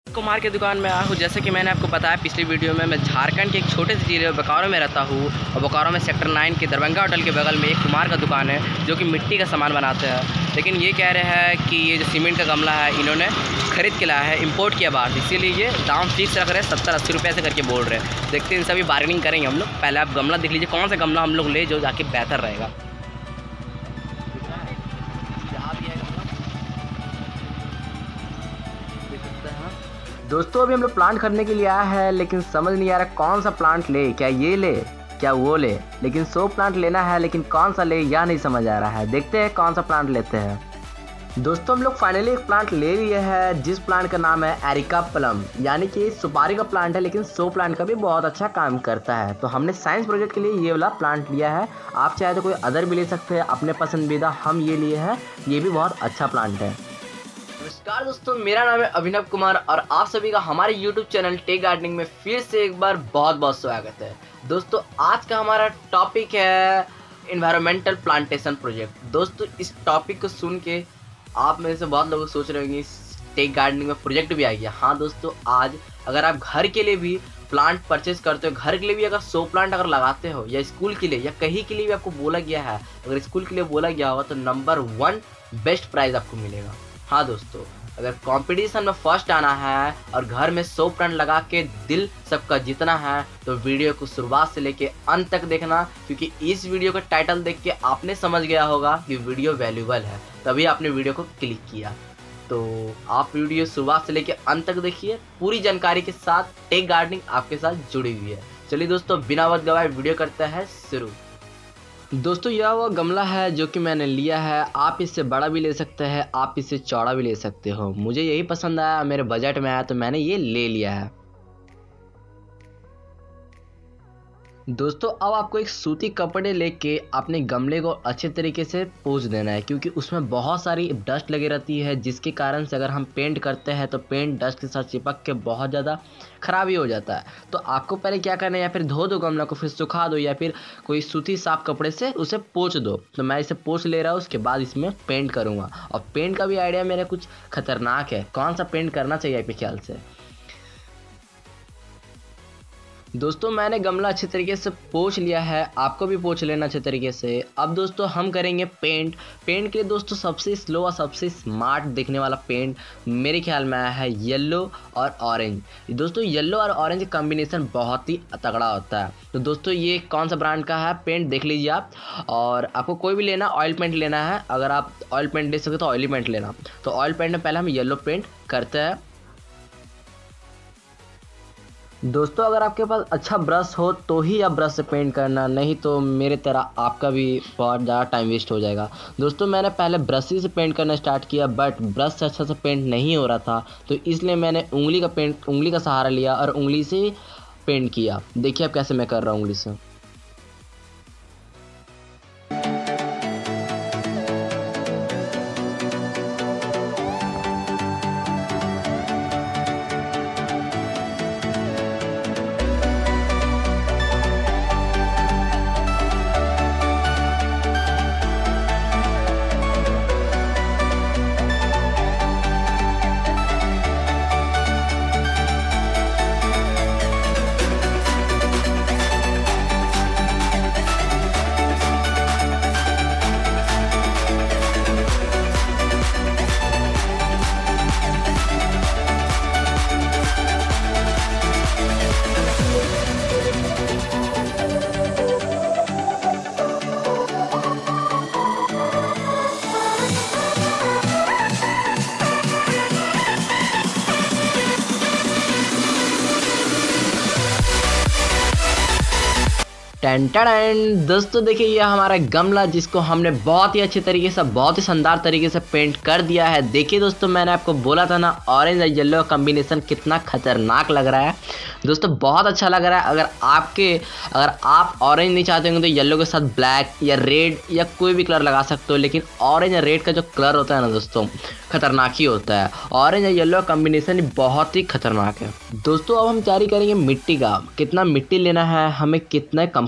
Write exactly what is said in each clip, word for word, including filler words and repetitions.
कुमार की दुकान में आया हूँ। जैसे कि मैंने आपको बताया पिछली वीडियो में, मैं झारखंड के एक छोटे से जिले बोकारो में रहता हूँ और बोकारो में सेक्टर नाइन के दरभंगा होटल के बगल में एक कुमार का दुकान है जो कि मिट्टी का सामान बनाते हैं। लेकिन ये कह रहे हैं कि ये जो सीमेंट का गमला है इन्होंने ख़रीद के लाया है, इम्पोर्ट किया बाहर, इसीलिए ये दाम फिक्स रख रहे हैं, सत्तर अस्सी रुपये से करके बोल रहे हैं। देखते हैं, इनसे अभी बार्गेनिंग करेंगे हम लोग। पहले आप गमला देख लीजिए, कौन सा गमला हम लोग ले जो जाके बेहतर रहेगा। दोस्तों अभी हम लोग प्लांट खरीदने के लिए आया है, लेकिन समझ नहीं आ रहा कौन सा प्लांट ले, क्या ये ले क्या वो ले। लेकिन सौ प्लांट लेना है, लेकिन कौन सा ले यह नहीं समझ आ रहा है। देखते हैं कौन सा प्लांट लेते हैं। दोस्तों हम लोग फाइनली एक प्लांट ले लिए है, जिस प्लांट का नाम है एरिका प्लम, यानी कि सुपारी का प्लांट है, लेकिन सौ प्लांट का भी बहुत अच्छा काम करता है। तो हमने साइंस प्रोजेक्ट के लिए ये वाला प्लांट लिया है। आप चाहे तो कोई अदर भी ले सकते हैं अपने पसंदीदा, हम ये लिए हैं, ये भी बहुत अच्छा प्लांट है। नमस्कार दोस्तों, मेरा नाम है अभिनव कुमार और आप सभी का हमारे यूट्यूब चैनल टेक गार्डनिंग में फिर से एक बार बहुत बहुत स्वागत है। दोस्तों आज का हमारा टॉपिक है एनवायरमेंटल प्लांटेशन प्रोजेक्ट। दोस्तों इस टॉपिक को सुन के आप में से बहुत लोग सोच रहे होंगे टेक गार्डनिंग में प्रोजेक्ट भी आ गया। हाँ दोस्तों, आज अगर आप घर के लिए भी प्लांट परचेज करते हो, घर के लिए भी अगर सौ प्लांट अगर लगाते हो, या स्कूल के लिए या कहीं के लिए भी आपको बोला गया है, अगर स्कूल के लिए बोला गया होगा तो नंबर वन बेस्ट प्राइस आपको मिलेगा। हाँ दोस्तों, अगर कंपटीशन में फर्स्ट आना है और घर में सौ प्लांट लगा के दिल सबका जीतना है तो वीडियो को शुरुआत से लेके अंत तक देखना, क्योंकि इस वीडियो का टाइटल देख के आपने समझ गया होगा कि वीडियो वैल्यूबल है, तभी आपने वीडियो को क्लिक किया। तो आप वीडियो शुरुआत से लेके अंत तक देखिए, पूरी जानकारी के साथ टेक गार्डनिंग आपके साथ जुड़ी हुई है। चलिए दोस्तों बिना वक्त गवाए वीडियो करते हैं शुरू। दोस्तों यह वो गमला है जो कि मैंने लिया है। आप इससे बड़ा भी ले सकते हैं, आप इससे चौड़ा भी ले सकते हो। मुझे यही पसंद आया, मेरे बजट में आया, तो मैंने ये ले लिया है। दोस्तों अब आपको एक सूती कपड़े लेके अपने गमले को अच्छे तरीके से पोंछ देना है, क्योंकि उसमें बहुत सारी डस्ट लगी रहती है, जिसके कारण से अगर हम पेंट करते हैं तो पेंट डस्ट के साथ चिपक के बहुत ज़्यादा ख़राबी हो जाता है। तो आपको पहले क्या करना है, या फिर धो दो गमला को, फिर सुखा दो, या फिर कोई सूती साफ कपड़े से उसे पोंछ दो। तो मैं इसे पोंछ ले रहा हूँ, उसके बाद इसमें पेंट करूँगा। और पेंट का भी आइडिया मेरा कुछ खतरनाक है, कौन सा पेंट करना चाहिए आपके ख्याल से। दोस्तों मैंने गमला अच्छे तरीके से पोंछ लिया है, आपको भी पोंछ लेना अच्छे तरीके से। अब दोस्तों हम करेंगे पेंट। पेंट के लिए दोस्तों सबसे स्लो और सबसे स्मार्ट दिखने वाला पेंट मेरे ख्याल में आया है येलो और ऑरेंज। दोस्तों येलो और ऑरेंज कॉम्बिनेशन बहुत ही तगड़ा होता है। तो दोस्तों ये कौन सा ब्रांड का है पेंट देख लीजिए आप, और आपको कोई भी लेना, ऑयल पेंट लेना है। अगर आप ऑयल पेंट ले सकते तो ऑयली पेंट लेना। तो ऑयल पेंट में पहले हम येलो पेंट करते हैं। दोस्तों अगर आपके पास अच्छा ब्रश हो तो ही आप ब्रश से पेंट करना, नहीं तो मेरे तरह आपका भी बहुत ज़्यादा टाइम वेस्ट हो जाएगा। दोस्तों मैंने पहले ब्रश से पेंट करना स्टार्ट किया, बट ब्रश से अच्छा से पेंट नहीं हो रहा था, तो इसलिए मैंने उंगली का पेंट उंगली का सहारा लिया और उंगली से पेंट किया। देखिए अब कैसे मैं कर रहा हूँ उंगली से। टेन टेन दोस्तों देखिए यह हमारा गमला, जिसको हमने बहुत ही अच्छे तरीके से, बहुत ही शानदार तरीके से पेंट कर दिया है। देखिए दोस्तों मैंने आपको बोला था ना, ऑरेंज और येलो कॉम्बिनेशन कितना खतरनाक लग रहा है। दोस्तों बहुत अच्छा लग रहा है। अगर आपके अगर आप ऑरेंज नहीं चाहते होंगे तो येलो के साथ ब्लैक या रेड या कोई भी कलर लगा सकते हो, लेकिन ऑरेंज और रेड का जो कलर होता है ना दोस्तों, खतरनाक ही होता है। ऑरेंज और येलो कॉम्बिनेशन बहुत ही खतरनाक है। दोस्तों अब हम तैयारी करेंगे मिट्टी का। कितना मिट्टी लेना है, हमें कितना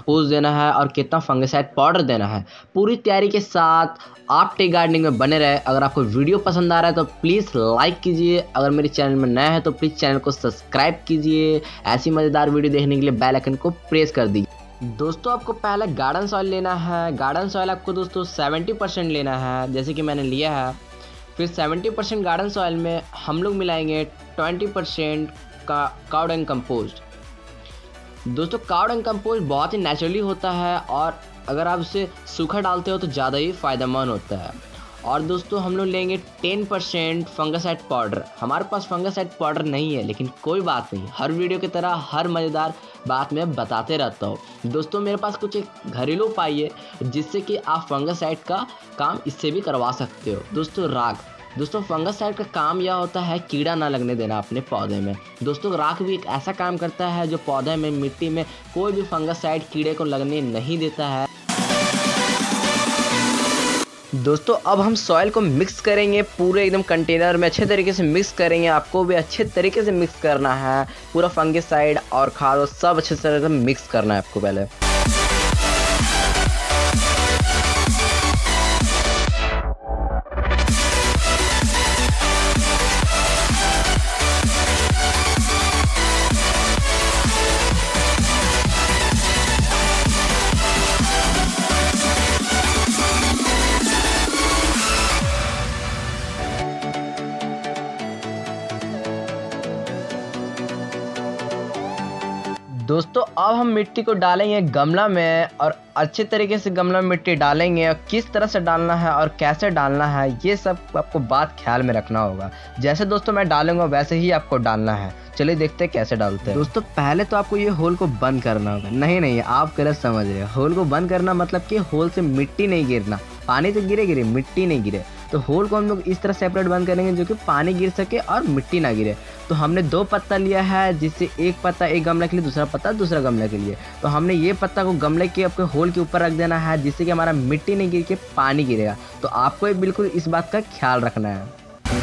कंपोस्ट देना है और कितना फंगिसाइड पाउडर देना है। पूरी तैयारी के साथ आप टेक गार्डनिंग में बने रहे। अगर आपको वीडियो पसंद आ रहा है तो प्लीज़ लाइक कीजिए। अगर मेरे चैनल में नया है तो प्लीज़ चैनल को सब्सक्राइब कीजिए। ऐसी मज़ेदार वीडियो देखने के लिए बेल आइकन को प्रेस कर दीजिए। दोस्तों आपको पहले गार्डन सॉइल लेना है। गार्डन सॉइल आपको दोस्तों सेवेंटी परसेंट लेना है, जैसे कि मैंने लिया है। फिर सेवेंटी परसेंट गार्डन सॉइल में हम लोग मिलाएंगे ट्वेंटी परसेंट का काउ डंग कंपोस्ट। दोस्तों काउ डंग कंपोस्ट बहुत ही नेचुरली होता है और अगर आप इसे सूखा डालते हो तो ज़्यादा ही फ़ायदेमंद होता है। और दोस्तों हम लोग लेंगे टेन परसेंट फंगिसाइड पाउडर। हमारे पास फंगिसाइड पाउडर नहीं है, लेकिन कोई बात नहीं, हर वीडियो की तरह हर मज़ेदार बात मैं बताते रहता हूँ। दोस्तों मेरे पास कुछ एक घरेलू उपाय है जिससे कि आप फंगिसाइड का काम इससे भी करवा सकते हो। दोस्तों राख। दोस्तों फंगिसाइड का काम यह होता है कीड़ा ना लगने देना अपने पौधे में। दोस्तों राख भी एक ऐसा काम करता है जो पौधे में, मिट्टी में कोई भी फंगिसाइड कीड़े को लगने नहीं देता है। दोस्तों अब हम सॉइल को मिक्स करेंगे, पूरे एकदम कंटेनर में अच्छे तरीके से मिक्स करेंगे। आपको भी अच्छे तरीके से मिक्स करना है, पूरा फंगिसाइड और खाद सब अच्छे तरह से मिक्स करना है आपको पहले। दोस्तों अब हम मिट्टी को डालेंगे गमला में और अच्छे तरीके से गमला में मिट्टी डालेंगे। और किस तरह से डालना है और कैसे डालना है ये सब आपको बात ख्याल में रखना होगा। जैसे दोस्तों मैं डालूंगा वैसे ही आपको डालना है। चलिए देखते हैं कैसे डालते हैं। दोस्तों पहले तो आपको ये होल को बंद करना होगा। नहीं नहीं आप गलत समझ रहे हो। होल को बंद करना मतलब कि होल से मिट्टी नहीं गिरना। पानी तो गिरे गिरे मिट्टी नहीं गिरे। तो होल को हम लोग इस तरह सेपरेट बंद करेंगे जो कि पानी गिर सके और मिट्टी ना गिरे। तो हमने दो पत्ता लिया है, जिससे एक पत्ता एक गमले के लिए, दूसरा पत्ता दूसरा गमले के लिए। तो हमने ये पत्ता को गमले के आपके होल के ऊपर रख देना है, जिससे कि हमारा मिट्टी नहीं गिर के पानी गिरेगा। तो आपको बिल्कुल इस बात का ख्याल रखना है।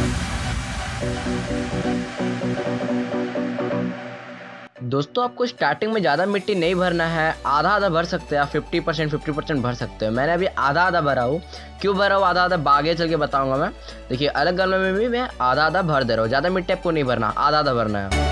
दोस्तों आपको स्टार्टिंग में ज़्यादा मिट्टी नहीं भरना है, आधा आधा भर सकते हैं आप। फिफ्टी परसेंट फिफ्टी परसेंट भर सकते हो। मैंने अभी आधा आधा भरा हूँ। क्यों भरा हूँ आधा आधा आगे चल के बताऊंगा मैं। देखिए अलग गमले में भी मैं आधा आधा भर दे रहा हूँ। ज़्यादा मिट्टी आपको नहीं भरना, आधा आधा भरना है।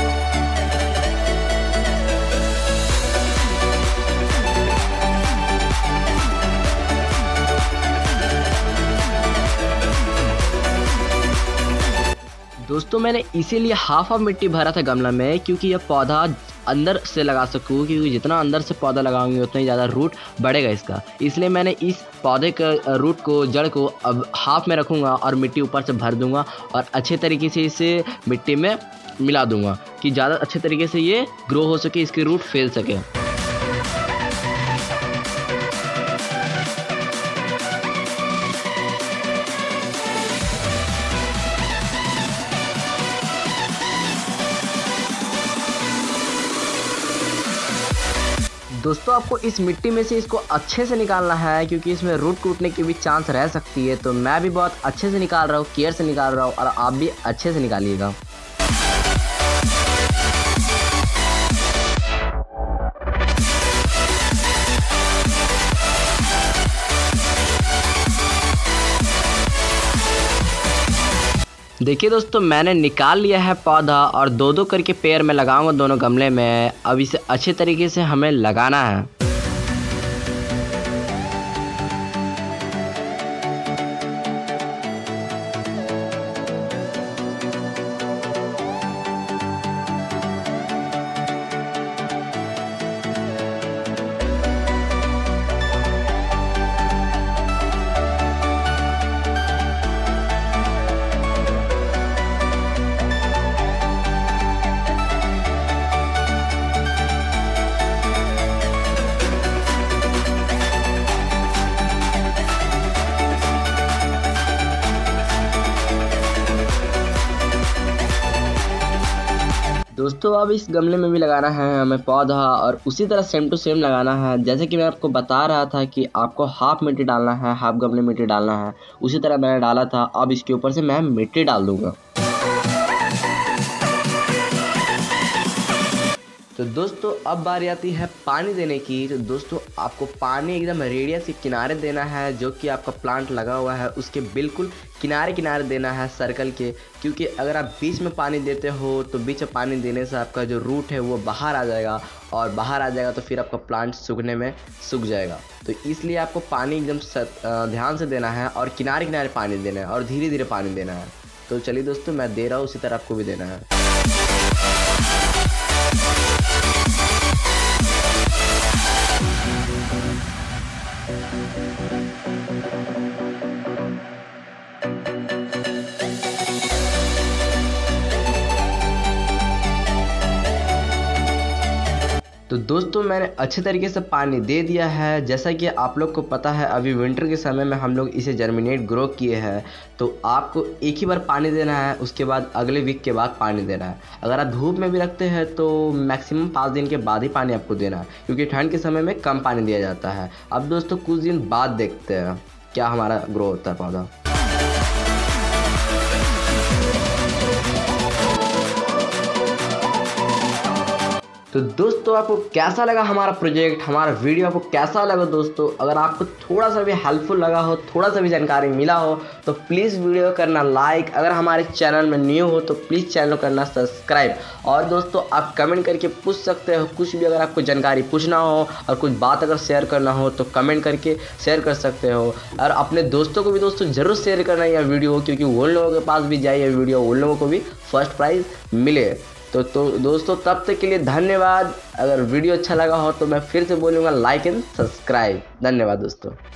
दोस्तों मैंने इसीलिए हाफ हाफ मिट्टी भरा था गमला में, क्योंकि यह पौधा अंदर से लगा सकूँ, क्योंकि जितना अंदर से पौधा लगाऊंगी उतना ही ज़्यादा रूट बढ़ेगा इसका। इसलिए मैंने इस पौधे के रूट को, जड़ को अब हाफ में रखूँगा और मिट्टी ऊपर से भर दूँगा और अच्छे तरीके से इसे मिट्टी में मिला दूँगा कि ज़्यादा अच्छे तरीके से ये ग्रो हो सके, इसके रूट फैल सके। दोस्तों आपको इस मिट्टी में से इसको अच्छे से निकालना है, क्योंकि इसमें रूट टूटने की भी चांस रह सकती है। तो मैं भी बहुत अच्छे से निकाल रहा हूँ, केयर से निकाल रहा हूँ, और आप भी अच्छे से निकालिएगा। देखिए दोस्तों मैंने निकाल लिया है पौधा और दो दो करके पेड़ में लगाऊंगा दोनों गमले में। अब इसे अच्छे तरीके से हमें लगाना है। दोस्तों अब इस गमले में भी लगाना है हमें पौधा, और उसी तरह सेम टू सेम लगाना है। जैसे कि मैं आपको बता रहा था कि आपको हाफ मिट्टी डालना है, हाफ गमले मिट्टी डालना है, उसी तरह मैंने डाला था। अब इसके ऊपर से मैं मिट्टी डाल दूंगा। तो दोस्तों अब बारी आती है पानी देने की। तो दोस्तों आपको पानी एकदम रेडियस के किनारे देना है, जो कि आपका प्लांट लगा हुआ है उसके बिल्कुल किनारे किनारे देना है सर्कल के, क्योंकि अगर आप बीच में पानी देते हो तो बीच में पानी देने से आपका जो रूट है वो बाहर आ जाएगा, और बाहर आ जाएगा तो फिर आपका प्लांट सूखने में सूख जाएगा। तो इसलिए आपको पानी एकदम ध्यान से देना है और किनारे किनारे पानी देना है और धीरे धीरे पानी देना है। तो चलिए दोस्तों मैं दे रहा हूँ, उसी तरह आपको भी देना है। तो दोस्तों मैंने अच्छे तरीके से पानी दे दिया है। जैसा कि आप लोग को पता है अभी विंटर के समय में हम लोग इसे जर्मिनेट ग्रो किए हैं, तो आपको एक ही बार पानी देना है, उसके बाद अगले वीक के बाद पानी देना है। अगर आप धूप में भी रखते हैं तो मैक्सिमम पाँच दिन के बाद ही पानी आपको देना है, क्योंकि ठंड के समय में कम पानी दिया जाता है। अब दोस्तों कुछ दिन बाद देखते हैं क्या हमारा ग्रो होता है पौधा। तो दोस्तों आपको कैसा लगा हमारा प्रोजेक्ट, हमारा वीडियो आपको कैसा लगा दोस्तों? अगर आपको थोड़ा सा भी हेल्पफुल लगा हो, थोड़ा सा भी जानकारी मिला हो, तो प्लीज़ वीडियो करना लाइक। अगर हमारे चैनल में न्यू हो तो प्लीज़ चैनल करना सब्सक्राइब। और दोस्तों आप कमेंट करके पूछ सकते हो कुछ भी, अगर आपको जानकारी पूछना हो और कुछ बात अगर शेयर करना हो तो कमेंट करके शेयर कर सकते हो। और अपने दोस्तों को भी दोस्तों ज़रूर शेयर करना यह वीडियो, क्योंकि उन लोगों के पास भी जाए यह वीडियो, उन लोगों को भी फर्स्ट प्राइज़ मिले। तो तो दोस्तों तब तक के लिए धन्यवाद। अगर वीडियो अच्छा लगा हो तो मैं फिर से बोलूँगा लाइक एंड सब्सक्राइब। धन्यवाद दोस्तों।